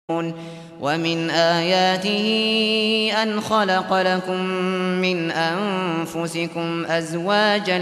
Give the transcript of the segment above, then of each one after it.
ومن آياته أن خلق لكم من أنفسكم أزواجا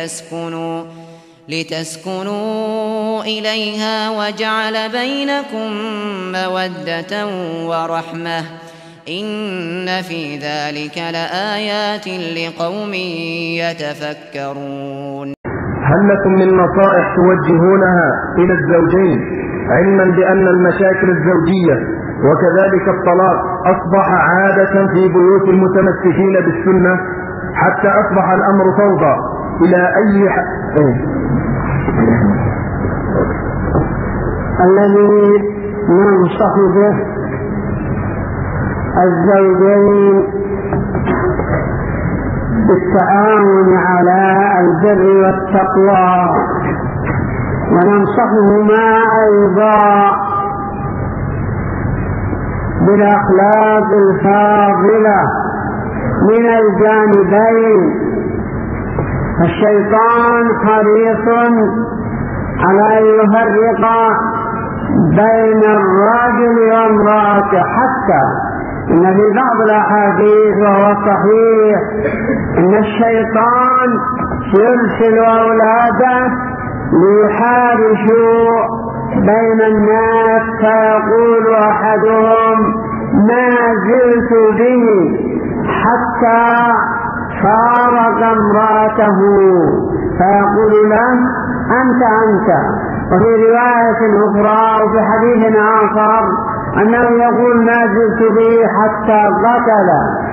لتسكنوا إليها وجعل بينكم مودة ورحمة إن في ذلك لآيات لقوم يتفكرون. هل لكم من نصائح توجهونها إلى الزوجين علما بأن المشاكل الزوجية وكذلك الطلاق أصبح عادة في بيوت المتمسكين بالسنة حتى أصبح الأمر فوضى إلى أي الذي ننصح به الزوجين بالتعاون على البر والتقوى، وننصحهما أيضا بالأخلاق الفاضلة من الجانبين. الشيطان حريص على أن يفرق بين الرجل وامرأته، حتى إن في بعض الأحاديث وهو صحيح إن الشيطان يرسل أولاده ليحارشوا بين الناس، فيقول أحدهم ما زلت به حتى فارق امرأته، فيقول له أنت. وفي رواية أخرى وفي حديث آخر أنه يقول ما زلت به حتى قتل،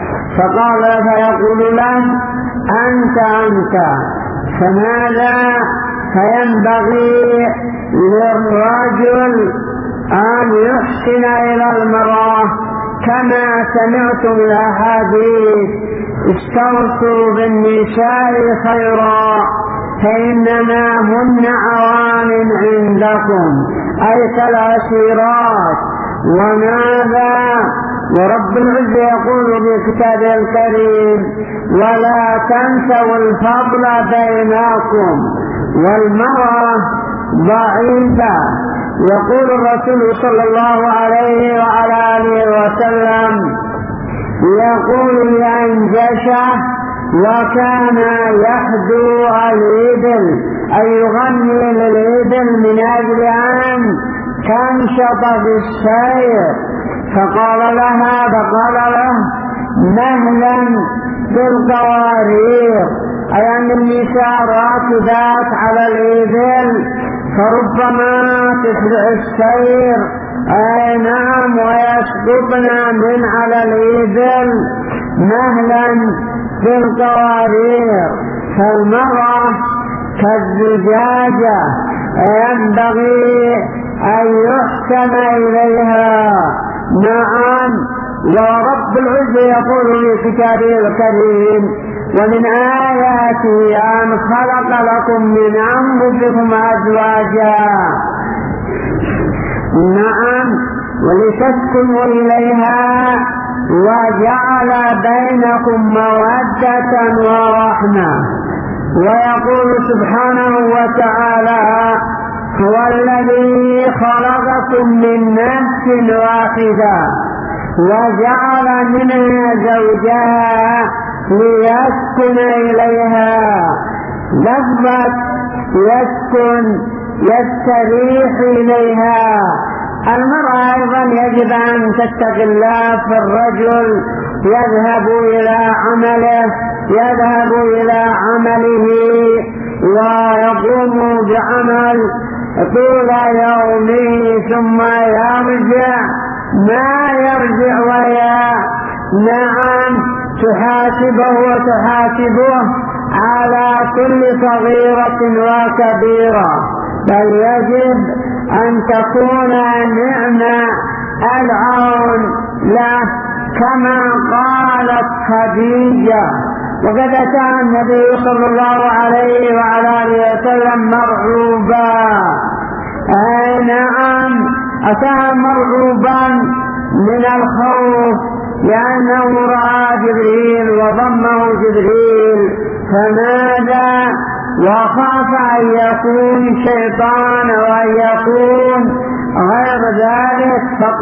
فيقول له أنت. فماذا؟ فينبغي للرجل أن يحسن إلى المرأة كما سمعتم الأحاديث: استوصوا بالنساء خيرا فإنما هن عوان عندكم، أي كالأسيرات. وماذا؟ ورب العزة يقول في كتابه الكريم: ولا تنسوا الفضل بينكم. والمرأة ضعيفة. يقول الرسول صلى الله عليه وعلى آله وسلم، يقول لأنجشة وكان يحدو الإبل، أي يغني للإبل من أجل أن تنشط في السير، فقال له مهلا بالقوارير، أي أن النساء راكبات على الإبل فربما تسرع السير، أي نعم، ويسقطن من على الإبل مهلا بالقوارير. فالمرأة كالزجاجة ينبغي أن يحكم إليها. نعم، ورب العزة يقول في كتابه الكريم: ومن آياته أن خلق لكم من أنفسكم أزواجا. نعم، ولتسكنوا إليها وجعل بينكم مودة ورحمة. ويقول سبحانه وتعالى: هو الذي خلقكم من نفس واحدة وجعل منها زوجها ليسكن إليها. لفظة يسكن يستريح إليها. المرأة أيضا يجب أن تستغل في الرجل، يذهب إلى عمله ويقوم بعمل طول يومه ثم يرجع، ما يرجع ويا نعم تحاسبه وتحاسبه على كل صغيرة وكبيرة، بل يجب أن تكون نعمة العون له كما قالت خديجة. وقد أتى النبي صلى الله عليه وعلى آله وسلم مرعوبا، أي نعم، أتى مرعوبا من الخوف لأنه رأى جبريل وضمه جبريل، فماذا؟ وخاف أن يكون شيطان وأن يكون غير ذلك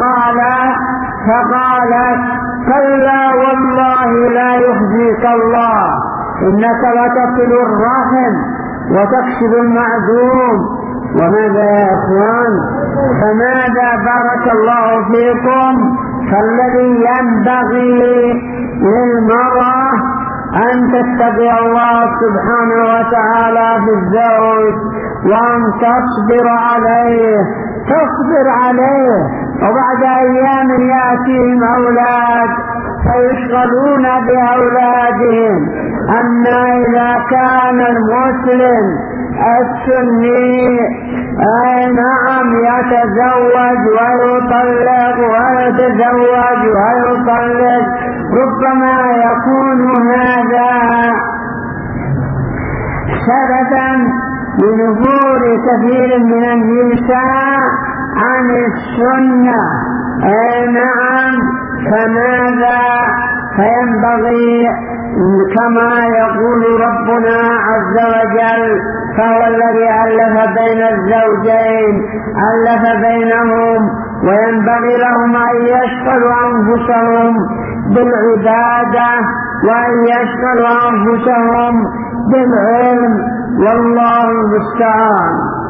فقالت كلا والله لا يخزيك الله إنك لتصل الرحم وتكسب المعدوم. وماذا يا إخوان؟ فماذا بارك الله فيكم؟ فالذي ينبغي للمرأة أن تتبع الله سبحانه وتعالى في الزوج وأن تصبر عليه وبعد أيام يأتيهم أولاد فيشغلون بأولادهم. أما إذا كان المسلم السني نعم يتزوج ويطلق ويتزوج ويطلق، ربما يكون هذا سببا لنفور كثير من النساء عن السنة. نعم، فماذا؟ فينبغي كما يقول ربنا عز وجل فهو الذي ألف بين الزوجين، ألف بينهم، وينبغي لهم أن يشغلوا أنفسهم بالعبادة وأن يشغلوا أنفسهم بالعلم، والله المستعان.